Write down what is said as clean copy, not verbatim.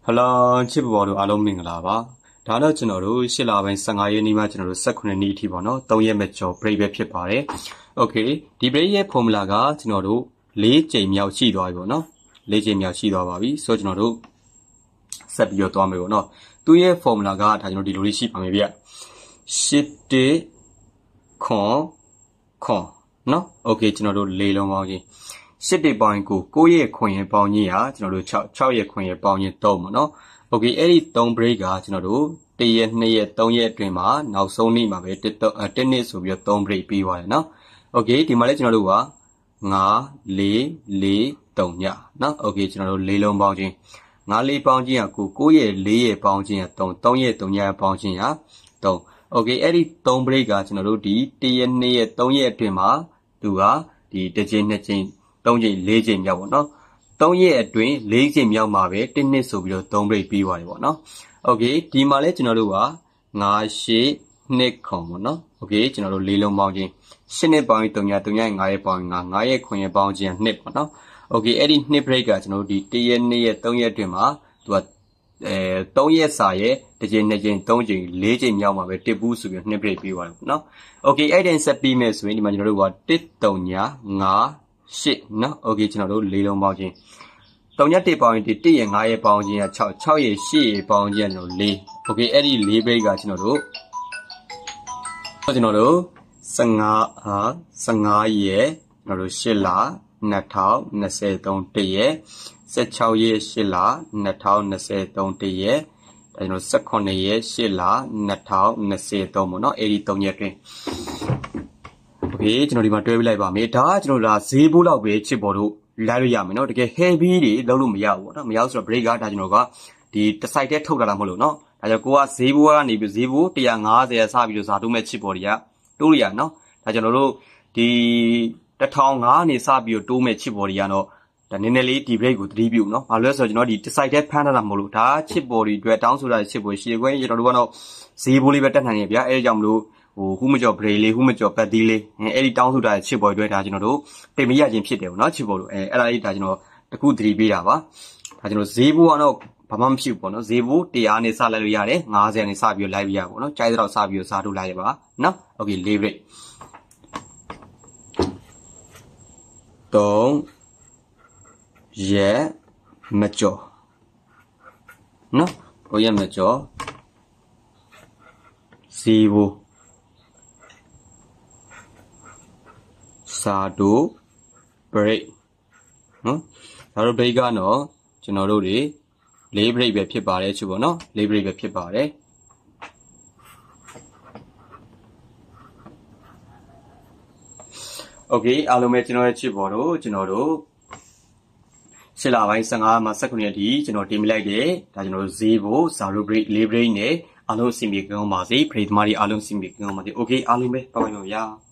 Hello, chip board alum minglava. Dana General, Shilla and Sangay Nima General Second Tibono, Toya Metro, Brave Pipare. Okay, the Brave Pomlaga, General, Lee Jamia Chido, no? Lee Jamia Chido, so General Sabio Tomeo, no? 2 formula, I know the receipt, maybe. Ship de con, no? Okay, General Lelo Mogi. စစ်တေပေါင်းကို9ရဲ့ခွင်ပေါင်းကြီးဟာကျွန်တော်တို့6ရဲ့ခွင်ရဲ့ပေါင်းကြီး3ပေါ့နော်။ Okay အဲ့ဒီ3 break ကကျွန်တော်တို့1ရက်2ရက်3ရက်အတွင်းမှာနောက်ဆုံးနေ့မှာပဲ1နှစ်ဆိုပြီးတော့3 break ပြီးသွားတယ်နော်။ Okay ဒီမှာလည်းကျွန်တော်တို့က9 4 4 3ညနော်။ Okay ကျွန်တော်တို့၄လုံးပေါင်းခြင်း9 4ပေါင်းခြင်းက9ရဲ့4ရဲ့ပေါင်းခြင်းက3 3ရဲ့3ညပေါင်းခြင်းက3 Okay အဲ့ဒီ3 break ကကျွန်တော်တို့ဒီ1ရက်2ရက်3ရက်အတွင်းမှာသူကဒီတစ်ချိန်နှစ်ချိန်3ချိန်4ချိန်မြောက်ပေါ့နော်3ရက်အတွင်း4ချိန်မြောက်မှာပဲ1နှစ်ဆိုပြီးတော့3 break ပြီးသွားတယ်ပေါ့နော်။ Okay ဒီမှာလဲကျွန်တော်တို့က9 8 2ခွန်ပေါ့နော်။ Okay ကျွန်တော်တို့၄လုံးပေါင်းခြင်း8နှစ်ပေါင်း3ည3ည9ရက်ပေါင်း9ရက်ခွန်ရက်ပေါင်းခြင်း2ပေါ့နော်။ Okay အဲ့ဒီ2 break ကကျွန်တော်တို့ဒီ1ရက်2ရက်3ရက်အတွင်းမှာသူက3ရက်စာရဲ့တစ်ချိန်2ချိန်3ချိန်4ချိန်မြောက်မှာပဲတစ်ဘူးဆိုပြီး2 break ပြီးသွားတယ်ပေါ့နော်။ Okay အဲ့ဒီဆက်ပြီးမယ်ဆိုရင်ဒီမှာကျွန်တော်တို့က1 3ည9 8နော် Okay ကျွန်တော်တို့၄လုံးပေါင်းခြင်း3ရက်1ပေါင်းရင်1ရက်5ရက်ပေါင်းခြင်းက6 6ရက်8ရက်ပေါင်းခြင်းက4 Okay အဲ့ဒီ4 break ကကျွန်တော်တို့15ရက်ကျွန်တော်တို့8လ2023 1ရက်16ရက်8လ2023 1ရက်ဒါကျွန်တော်18ရက်8လ2023ပေါ့နော်အဲ့ဒီ3ရက်တွင် Okay ကျွန်တော်ဒီမှာတွဲပြလိုက်ပါမယ်ဒါကကျွန်တော်ဈေးဘိုးလောက်ပဲချစ်ပေါ်တို့လိုက်လို့ရမယ်နော်တကယ် heavy တွေလုံးလို့မရဘူးပေါ့နော်မရဘူးဆိုတော့ break ကဒါကျွန်တော်ကဒီတစ်ဆိုင်တည်းထုတ်တာလားမဟုတ်လို့နော်ဒါကြောင့်ကိုကဈေးဘိုးကနေပြီးဈေးဘိုး150ရစပြီးတော့ဇာတုမဲ့ချစ်ပေါ်တွေကတိုးရနော်ဒါကျွန်တော်တို့ဒီ1005နေစပြီးတော့တိုးမဲ့ချစ်ပေါ်တွေကတော့ဒါနည်းနည်းလေးဒီ break ကိုသတိပြုနော်ဘာလို့လဲဆိုတော့ကျွန်တော်ဒီတစ်ဆိုင်တည်းဖမ်းထားတာမဟုတ်လို့ဒါချစ်ပေါ်တွေအတွက်တောင်းဆိုတာချစ်ပေါ်ရှည်ခွဲကျွန်တော်တို့ကတော့ဈေးဘိုးလေးပဲတက်နိုင်ရဗျာအဲကြောင့်မလို့ဟူးမကျော် break လေးဟူးမကျော်ပတ်သီးလေးအဲ့ဒီတောင်းဆိုတာချစ်ပေါ်တွေအတွက်ဒါကျွန်တော်တို့တင်မရခြင်းဖြစ်တယ်ပေါ့နော်ချစ်ပေါ်တို့အဲ့ဒါလေးဒါကျွန်တော်တခုသတိပေးတာပါဒါကျွန်တော်ဈေးဘိုးကတော့ဘာမှမဖြစ်ဘူးပေါ့နော်ဈေးဘိုး100နဲ့စလိုက်လို့ရတယ်50နဲ့စပြီးတော့လိုက်ပြရပေါ့နော်ကြိုက်တော့စပြီးတော့စားထုတ်လိုက်ရပါနော် Okay 4 break 3ရက်မကျော်နော်3ရက်မကျော်ဈေးဘိုးစာတို့ break နော်စာတို့ break ကတော့ကျွန်တော်တို့တွေ4 break ပဲဖြစ်ပါတယ်ချူပေါ့နော်4 break ပဲဖြစ်ပါတယ် Okay အားလုံးပဲကျွန်တော်ရဲ့ချစ်ပေါ်တို့ကျွန်တော်တို့ရှစ်လပိုင်း15မှာ19ရက်ဒီကျွန်တော်တင်ပြလိုက်တယ်ဒါကျွန်တော်တို့ဈေးဖို့စာတို့ break 4 break နဲ့အားလုံးအဆင်ပြေကောင်းပါစေပရိသမားတွေအားလုံးအဆင်ပြေကောင်းပါစေ Okay အားလုံးပဲပါပါပါဗျာ